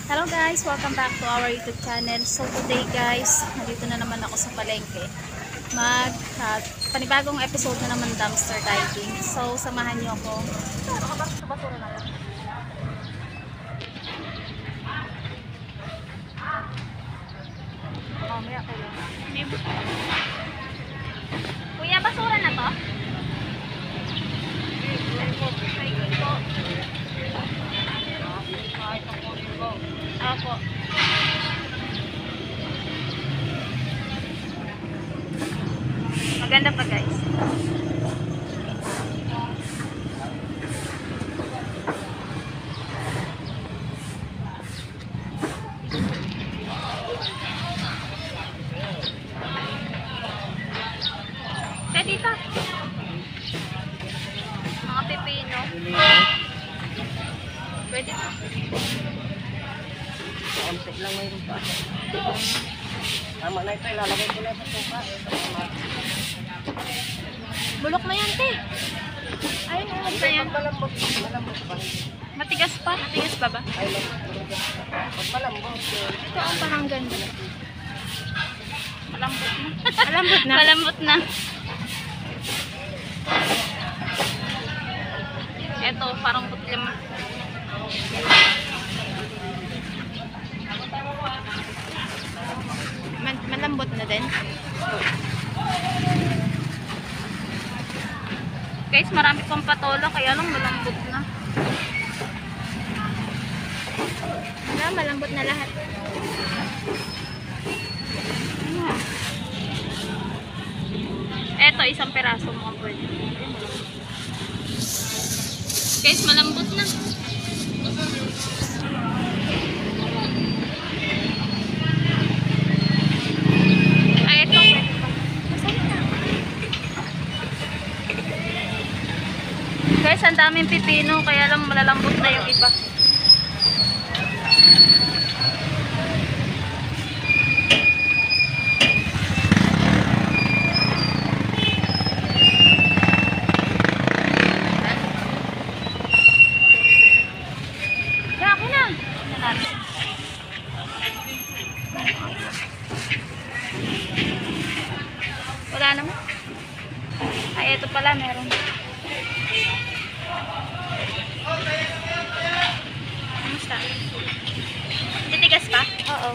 Hello guys, welcome back to our YouTube channel. So today guys, nandito na naman ako sa palengke. Panibagong episode na naman dumpster diving. So samahan niyo ako. Nakabasok sa basura na lang. Mamaya kayo. Kuya, basura na to? Opo. Maganda pa guys. Pwede pa. Mga pipino. Pwede pa. Konti lang mayroon pa. Tama na ito, ilalagay ko na sa suka. Bulok na yan, te. Ayun, bulok na yan. Malambot pa. Matigas pa? Matigas pa ba? Ay, pag malambot. Ito ang parang ganda. Malambot na. Malambot na? Malambot na. Ito, parang putlim. Malambot na din. Guys, marami pang patola kaya lang malambot na. Wala, malambot na lahat. Eto, isang peraso mga pwede. Guys, malambot na. Guys, ang daming pipino kaya lang malalambot na yung iba. Yaki na. Wala naman. Ay, ito pala meron. Kamusta? Titigas pa? Oo.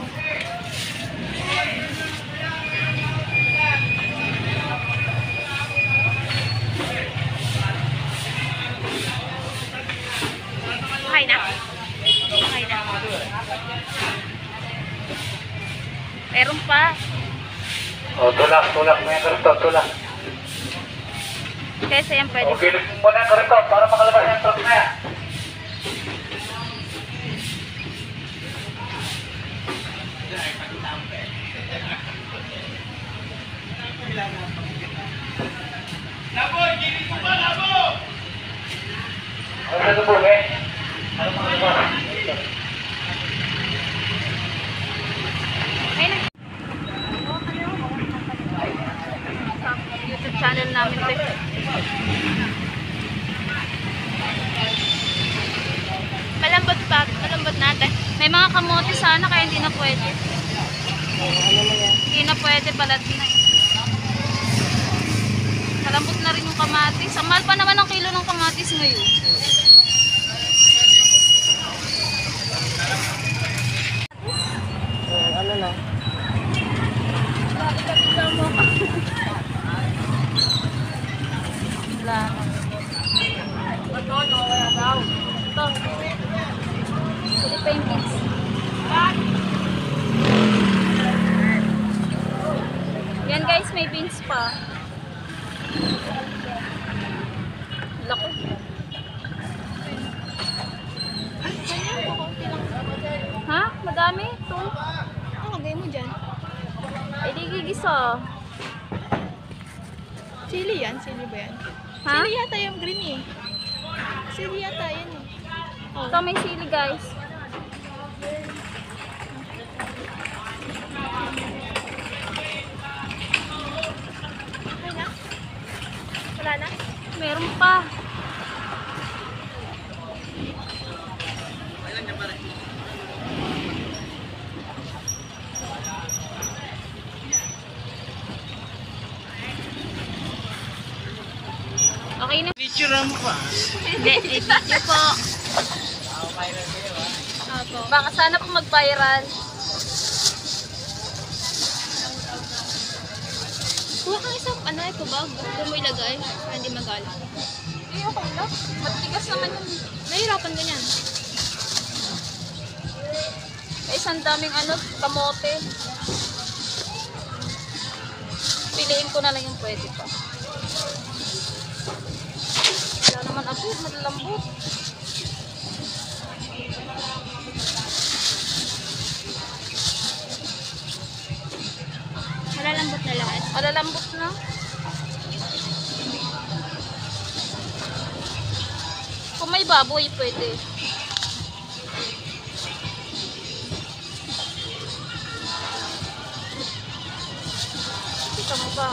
Okay na? Okay na. Meron pa. O, tulak mo yung karito, tulak. Kesa yan pwede. O, pilit mo na yung karito para makalabas yung truck na yan. Labo, gilid mo ba, labo? Ano sa tubo, eh? Ano mga labo? Ayun na. YouTube channel namin ito. Malambot natin. May mga kamote sana kaya hindi na pwede. Hindi na pwede balat na. Malambot na rin yung kamatis. Ang mahal pa naman ang kilo ng kamatis ngayon. Ano na? Wala. Ito. Philippines. Yan guys, may beans pa. Lako. Ha? Madami? Ito. Ano lagay mo dyan? Eh, di gigisa. Chili yan? Chili ba yan? Ha? Chili yata yung green eh. Chili yata yan eh. Oh. Ito may sili guys. Okay na? Wala na? Meron pa. Picture mo pa. Hindi, video po. Opo. Baka sana po mag-viral. Kuha kang isang ito bag. Doon mo ilagay. Para hindi magalit. Hindi, okay lang. Matigas naman yun. Nahihirapan ganyan. Isang daming kamote. Piliin ko na lang yung pwede pa. Wala naman ako, malalambot. Malalambot na lahat. Malalambot na. Kung may baboy, pwede. Kita mo ba?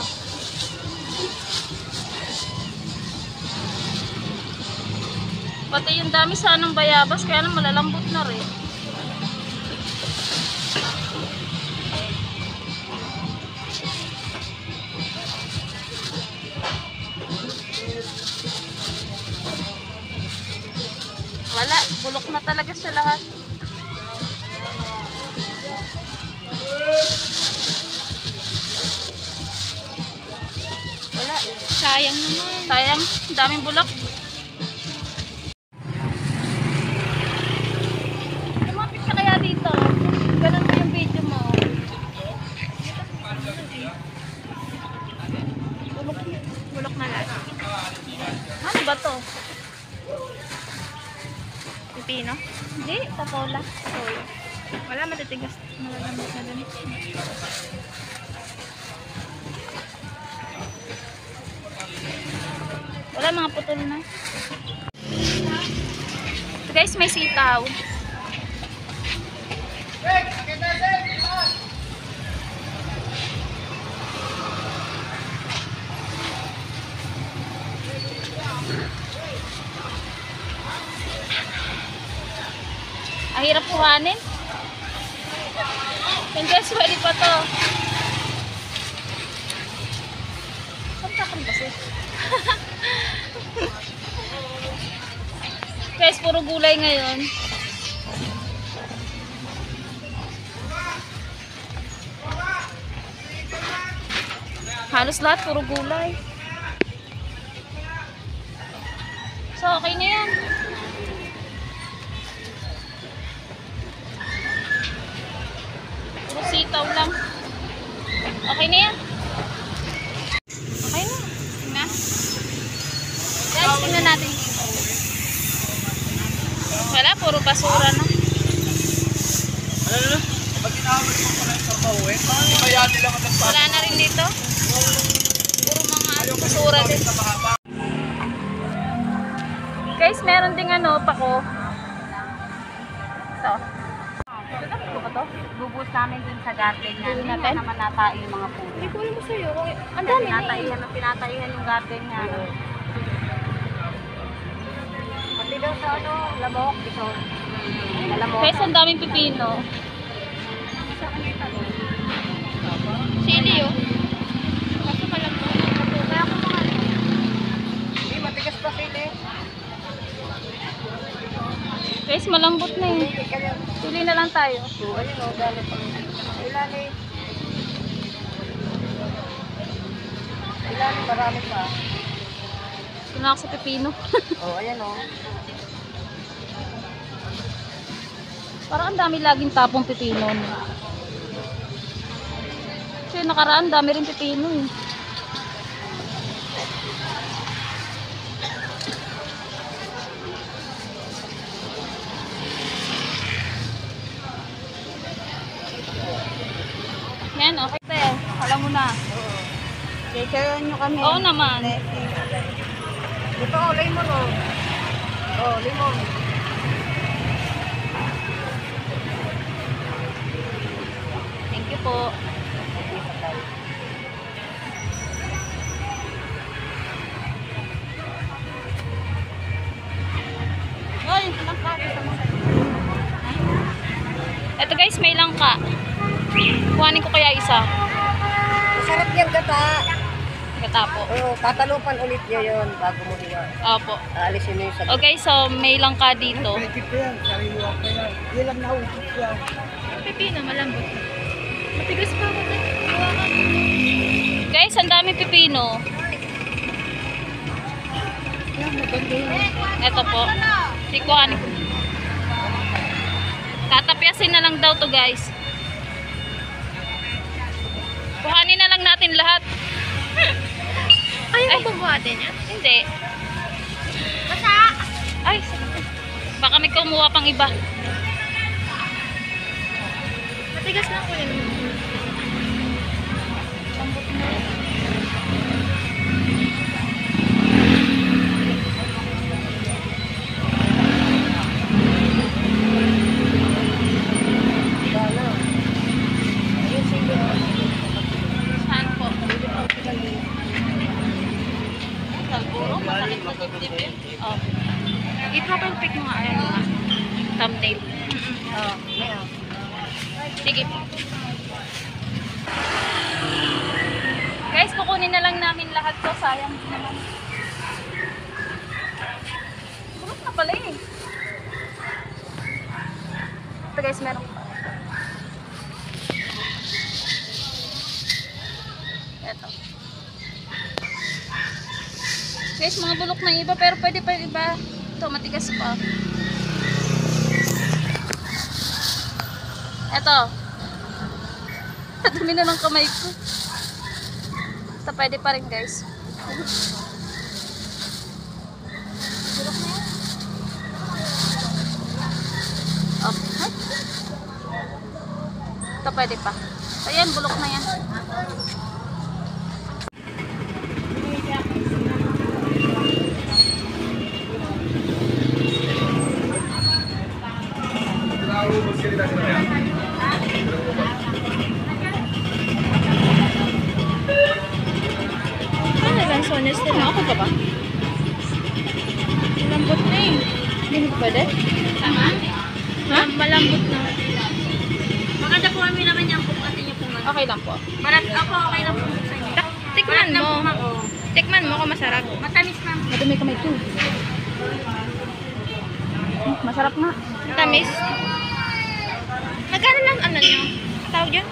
Pati yung dami sanang bayabas, kaya lang malalambot na rin. Wala, bulok na talaga siya lahat. Wala, Sayang naman. sayang, daming bulok. Lumapit ka kaya dito. Ganun mo yung video mo. Bulok na lahat. Ano ba to? Pipino? Hindi, tapola. Wala, matitigas. Malalambot na dun. Wala, mga putol na. So guys, may sitaw. Ang hirap kuhanin. Yan guys, pwede pa to. Saan ba siya? Guys, puro gulay ngayon. Halos lahat puro gulay. So, okay na yan. Puro sitaw lang. Okay na yan. Okay na. Na? Guys, tingnan natin. Wala, puro basura na. Ano? Pag inawag mo pala yung sarbahuin, kaya nila matagpa. Wala na rin dito. Puro mga basura din. Guys, meron ding pako. Ito. Ito ba to? Bubus namin dun sa garden niya. Bubus Hindi natin? na naman natain yung mga puno. Hindi ko alam mo sa'yo. Ang dami na eh. Pinataihan yung garden niya. Pati daw sa lamok. Ito. Lamok. Guys, ang daming pipino. Sili oh. Kaso malambot. Kaya ako mga Hindi, matigas pa sila eh. Guys, malambot na eh. Pili na lang tayo. Ayun o, galit pa. Ilani. Ilani, marami pa. Ito na ako sa pipino. Ayan o. Parang ang dami laging tapong pipino. Kasi nakaraan, dami rin pipino eh. Yan, okay te. Alam mo na. Kaya nyo kami. Oo naman. Ito o, lemon o. Lemon. Thank you po. Hoy, langka. Ito guys, may langka. Kuhanin ko kaya isa. Sarap yung gata. Gata bata po. Oo, tatalupan ulit niya yun bago mo hiwa. Opo. Aalisin mo yung sabi. Okay, so may langka dito. Pipino, malambot. Matigas pa ako din. Guys, ang dami pipino. Ito po. Sikuhan. Tatapyasin na lang daw to guys. Kuhanin na lang natin lahat. Ayaw mo bubuhatin yan? Hindi. Basta! Ay, baka may kumuha pang iba. Matigas lang ko yun. Saan po? Talburo, masakit sa dibdib. Oh. I-profile pic mo nga. Ayan nga. Thumbnail. Oo, ngayon. Sige po. Guys, kukunin na lang namin lahat to. Sayang din naman. Kurot na pala eh. Ito guys, meron pa. Ito. Guys, mga bulok na iba, pero pwede pa yung iba. Ito, matigas pa. Ito. Dumi na ng kamay ko. Ito, pwede pa rin guys. Bulok na yan. Okay. Ito, pwede pa. Ayan, bulok na yan. Ano lang, sones din ako ka ba? Malambot na eh. Hindi mo pwede? Tama? Ha? Malambot na. Maganda po kami naman yung pukatin niyo po. Okay lang po. Barat ako, okay lang po sa inyo. Tikman mo. Oo. Tikman mo kung masarap. Matamis ma'am. Madumi kamay ko. Masarap nga. Tamis. Magkano lang ano nyo? Tawag yun?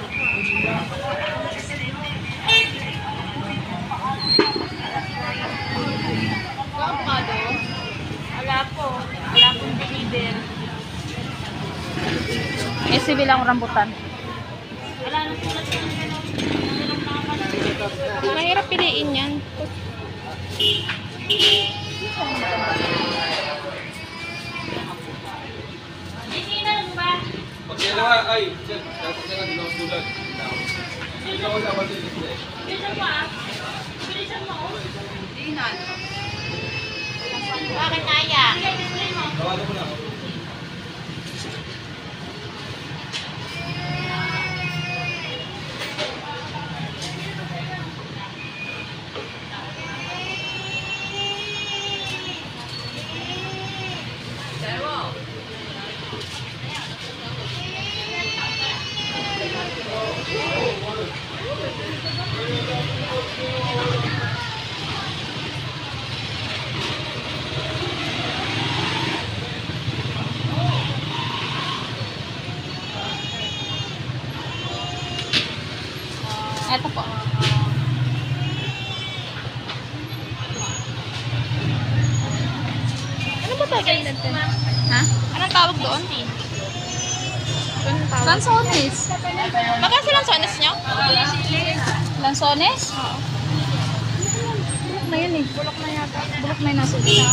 Avocado. Wala po. Wala pong deliver. SCB lang rambutan. Wala nang sulat sa Mahirap piliin yan. Bakit naya? Ito po. Ano ba tawag yan natin? Ha? Anong tawag doon? Anong tawag? Lansones. Magkano silang sones nyo? Lansones? Oo. Bulok na yun eh. Bulok na yata. Bulok na yun nasa isa.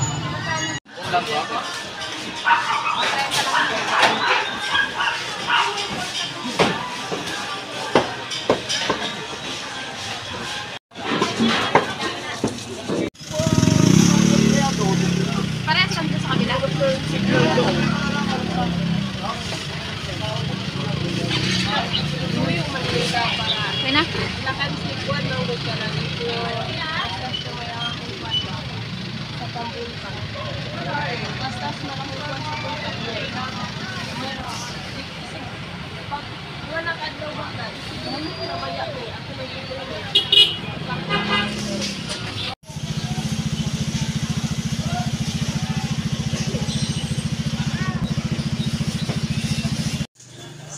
Parehas lang dito sa kabila. Okay na?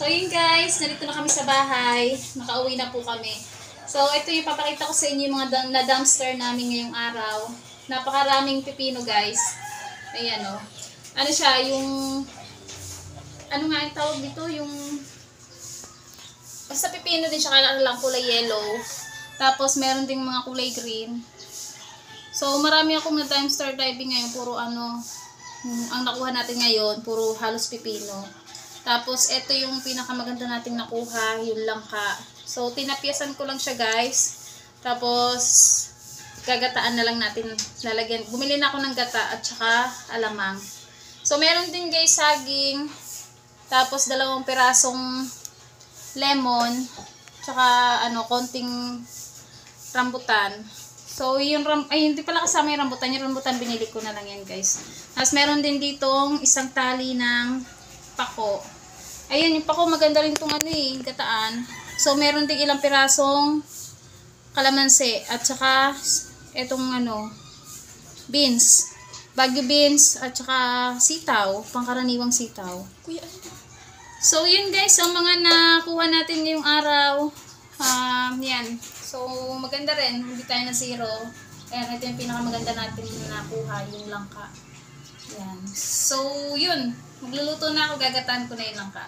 yun guys, narito na kami sa bahay. Nakauwi na po kami. So, ito yung papakita ko sa inyo yung mga na dumpster namin ngayong araw. Napakaraming pipino guys. Ayan o. Ano siya, yung... Ano nga yung tawag dito? Yung... Basta pipino din siya, kailangan lang kulay yellow. Tapos, meron ding mga kulay green. So, marami akong na dumpster diving ngayon. Puro ano... ang nakuha natin ngayon, puro halos pipino. Tapos, ito yung pinakamaganda nating nakuha, yung langka. So, tinapyasan ko lang siya, guys. Tapos, gagataan na lang natin. Lalagyan. Bumili na ako ng gata at saka alamang. So, meron din, guys, saging. Tapos, 2 pirasong lemon. Tsaka, konting rambutan. So, hindi pala kasama yung rambutan. Yung rambutan, binili ko na lang yan, guys. Tapos, meron din ditong isang tali ng pako. Ayun, yung pako, maganda rin itong gataan. So, meron din ilang pirasong kalamansi. At saka, itong beans. Baguio beans. At saka, sitaw. Pangkaraniwang sitaw. So, yun guys. Ang mga nakuha natin ngayong araw. Yan. So, maganda rin. Hindi tayo na zero. Ayan, ito yung pinakamaganda natin na nakuha. Yung langka. Yan. So, yun. Magluluto na ako. Gagataan ko na yung langka.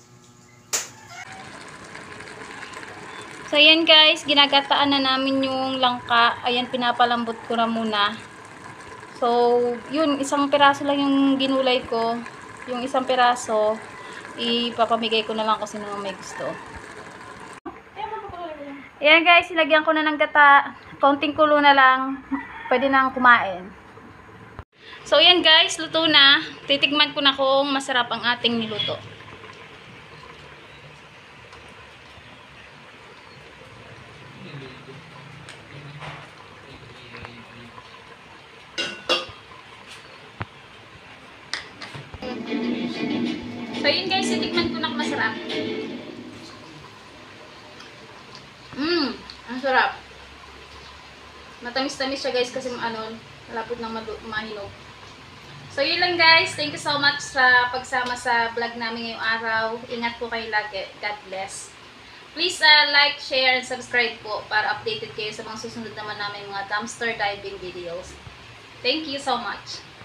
So, ayan guys. Ginagataan na namin yung langka. Ayan, pinapalambot ko na muna. So, yun. Isang piraso lang yung ginulay ko. Yung isang piraso, ipapamigay ko na lang kung sino may gusto. Ayan guys, ilagyan ko na ng gata. Kaunting kulo na lang. Pwede nang kumain. So ayan guys, luto na. Titigman ko na kung masarap ang ating niluto. So yun guys, titigman ko na kung masarap. Ang sarap. Matamis-tamis siya guys kasi malapit nang mahinog. So yun lang guys. Thank you so much sa pagsama sa vlog namin ngayong araw. Ingat po kayo lagi. God bless. Please like, share, and subscribe po para updated kayo sa mga susunod naman namin mga dumpster diving videos. Thank you so much.